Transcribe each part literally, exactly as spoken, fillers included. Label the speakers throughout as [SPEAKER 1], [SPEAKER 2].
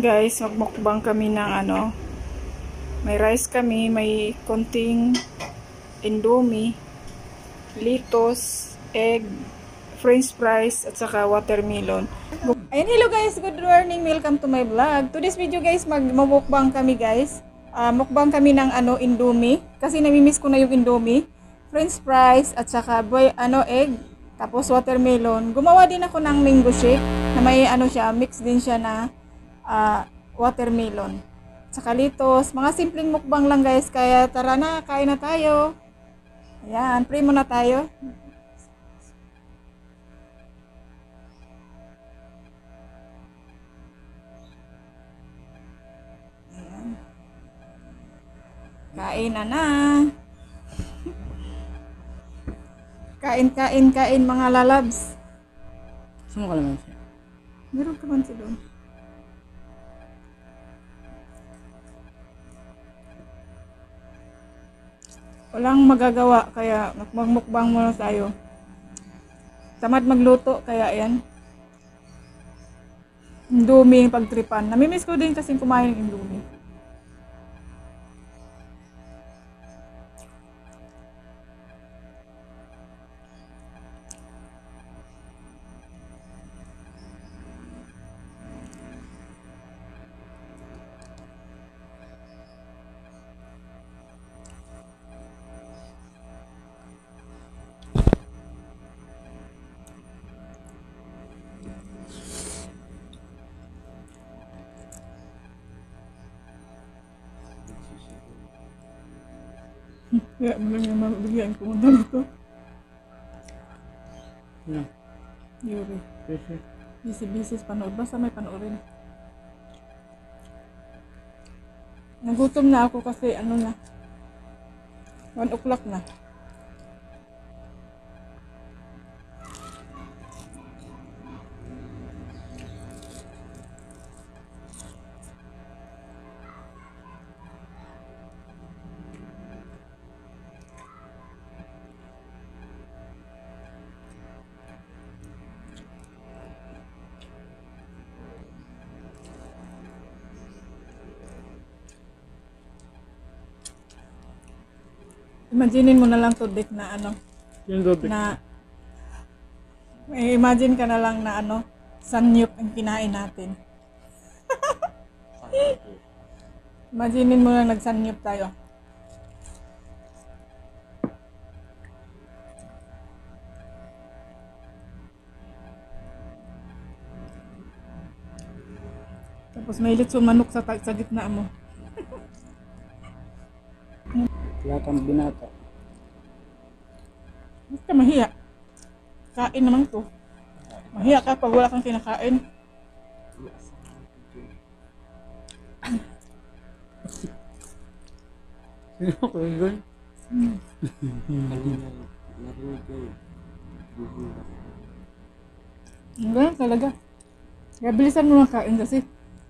[SPEAKER 1] guys, magmukbang kami ng ano, may rice kami, may konting indomie, litos, egg, french fries, at saka watermelon. Ayan, hello guys, good morning, welcome to my vlog. To this video guys, magmumukbang kami guys. Uh, mukbang kami ng ano, indomie, kasi namimiss ko na yung indomie, french fries, at saka boy, ano, egg, tapos watermelon. Gumawa din ako ng mango shake, na may ano siya, mix din siya na Uh, watermelon. Tsaka litos. Mga simpleng mukbang lang guys. Kaya tara na, kain na tayo. Ayan, pray muna tayo. Ayan. Kain na na. Kain, kain, kain mga lalabs.
[SPEAKER 2] Saan ka naman siya?
[SPEAKER 1] Meron ka man siya doon. Walang magagawa, kaya magmukbang muna tayo. Tamad magluto, kaya yan. Indomie pagtripan. Namimiss ko din kasi kumain ng indomie. Kaya mo lang yung mabigyan ko muna nito.
[SPEAKER 2] Ano?
[SPEAKER 1] Yuri.
[SPEAKER 2] Busy.
[SPEAKER 1] Busy-busy panood. Basta may panoorin. Nagutom na ako kasi ano na. one o'clock na. Imaginin mo na lang to Dick na ano,
[SPEAKER 2] Yung dobe.
[SPEAKER 1] na eh, imagine ka na lang na ano, sanyup ang kinain natin. Imaginin mo na nagsanyup tayo. Tapos may litson manok sa, sa gitna mo.
[SPEAKER 2] Wala kang binata.
[SPEAKER 1] Basta mahiya. Kain naman to. Mahiya ka pag wala kang kinakain.
[SPEAKER 2] Sino ko yun?
[SPEAKER 1] Hmm. Ganun talaga. Kaya bilisan mo lang kain kasi.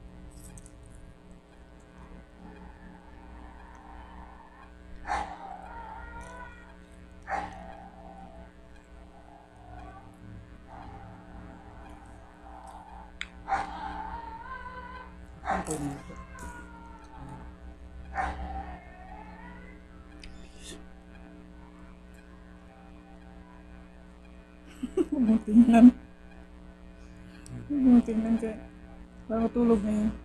[SPEAKER 1] Huwag mong tingnan. Huwag mong tingnan kaya para matulog na yun.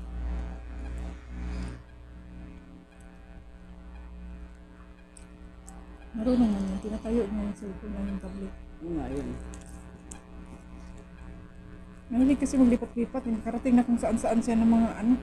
[SPEAKER 1] Marunong man yun. Tinatayo niya yung cellphone na yung tablet.
[SPEAKER 2] Ano nga yun?
[SPEAKER 1] Mahilig kasi maglipat-lipat. Nakarating na kung saan-saan siya ng mga ano.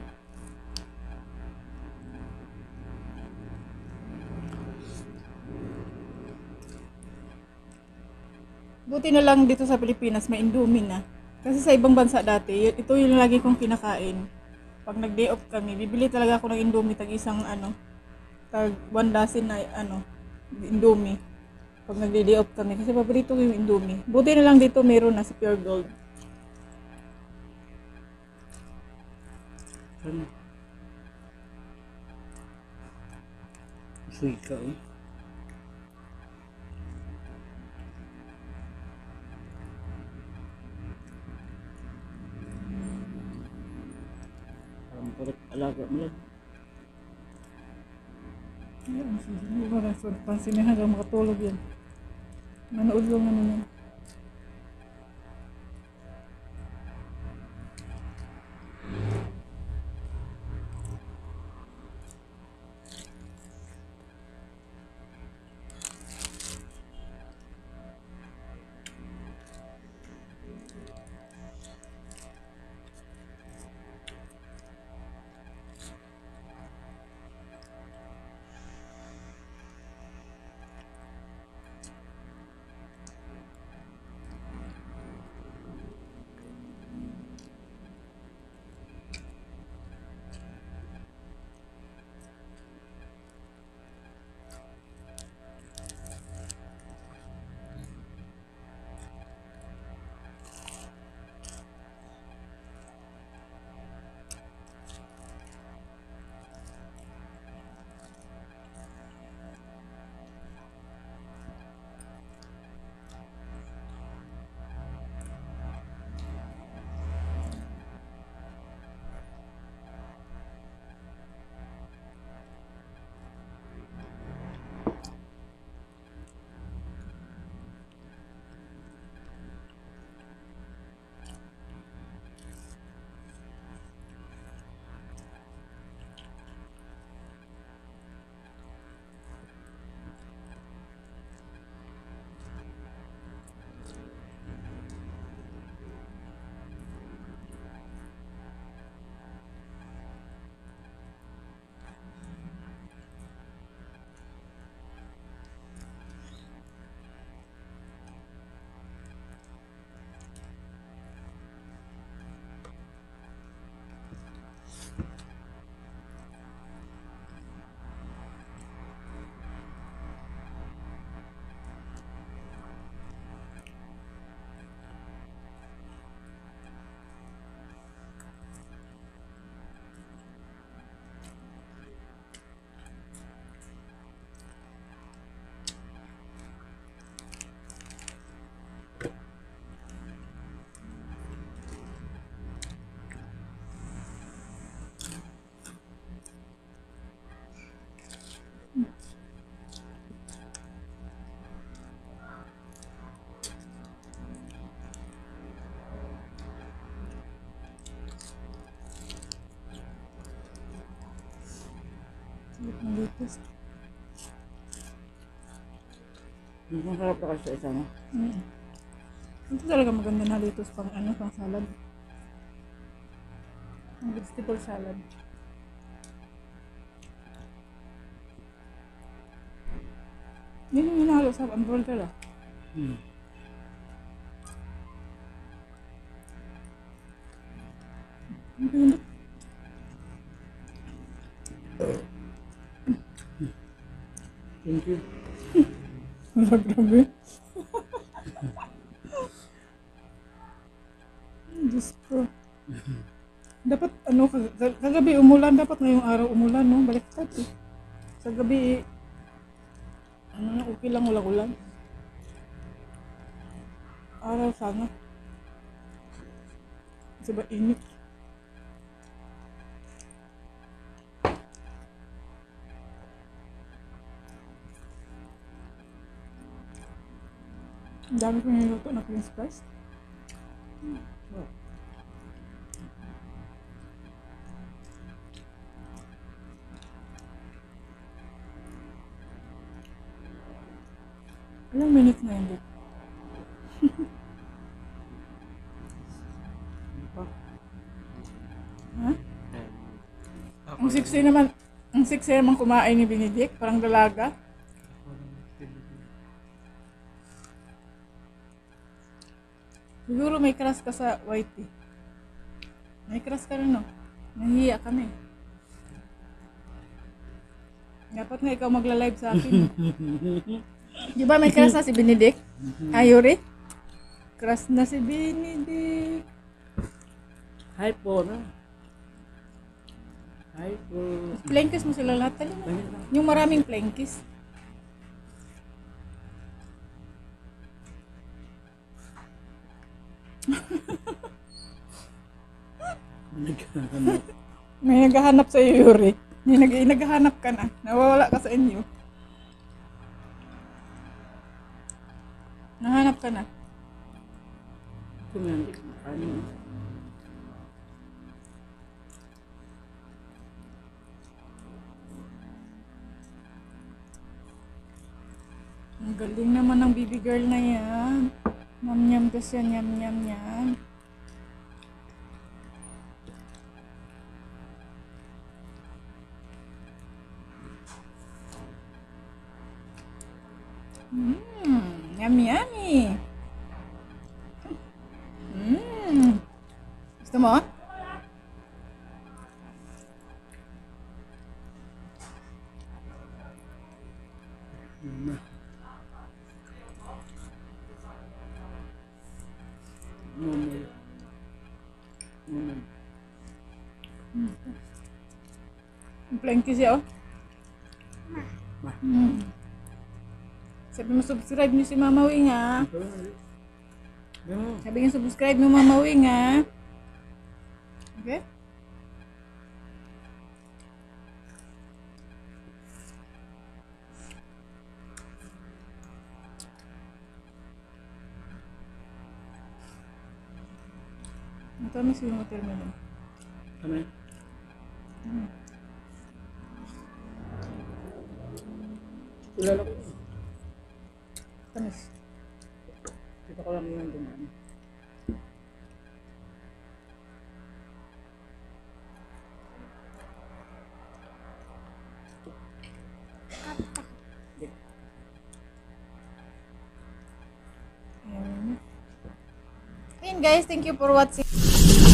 [SPEAKER 1] Buti na lang dito sa Pilipinas may indomie na. Kasi sa ibang bansa dati, ito yung lagi kong kinakain. Pag nag-day off kami, bibili talaga ako ng indomie tag isang ano, tag one dozen na ano, indomie. Pag nag-day off kami, kasi paborito ko yung indomie. Buti na lang dito meron na sa Pure Gold.
[SPEAKER 2] Ano? Sige ka eh. Malag.
[SPEAKER 1] Ayan, hindi ko na sa pansinin hanggang makatulog yan. Manood lang naman yan. Ang litos.
[SPEAKER 2] Masarap na kasi sa isa, no?
[SPEAKER 1] Mm. Ito talaga maganda na litos pang ano, pang salad. Ang vegetable salad. Yun yung hinalo sa hamburger ah.
[SPEAKER 2] Hmm.
[SPEAKER 1] Ang pinit.
[SPEAKER 2] Thank you.
[SPEAKER 1] Wala, grabe. Diyos ko. Dapat ano, kag- kag- kagabi umulan, dapat ngayong araw umulan, no? Baliktad eh. Sa gabi, ano na, okay lang, walang ulan. Araw sana. Kasi ba init? Ang dami ko niluto na French fries. Hmm. Wow. Ilang minutes na yun, Dick? Ha? Ang sexy naman, ang sexy naman kumain ni Benedict, parang dalaga. Siguro may crush ka sa Whitey. May crush ka rin, no? Nahihiya kami. Dapat nga ikaw magla-live sa akin. Di ba may crush na si Benedict? Ayuri? Crush na si Benedict.
[SPEAKER 2] Hi po, no? Hi po.
[SPEAKER 1] Plankis mo sila lahat talaga. Yung maraming plankis.
[SPEAKER 2] Nagkakanap.
[SPEAKER 1] May naghahanap sa iyo, Yuri. May nag naghahanap ka na. Nawawala ka sa inyo. Nahanap ka na.
[SPEAKER 2] Kumandik. Ano?
[SPEAKER 1] Ang galing naman ng baby girl na yan. Nyam-nyam kasi yan, nyam-nyam yan. Mmm, yummy yummy. Mmm. Gusto mo?
[SPEAKER 2] Ano? Mama. Mama.
[SPEAKER 1] Ang planky siya, oh.
[SPEAKER 2] Ma.
[SPEAKER 1] Mm. Sabi mo, subscribe niyo si Mama Weng, ha?
[SPEAKER 2] Ano?
[SPEAKER 1] Sabi niyo, subscribe mo Mama Weng, ha? Okay? Matamis yung watermelon.
[SPEAKER 2] Kami?
[SPEAKER 1] Mm.
[SPEAKER 2] Kilala ko.
[SPEAKER 1] Tamis.
[SPEAKER 2] Kita ko lang yung dumaan.
[SPEAKER 1] Ayan guys, thank you for watching.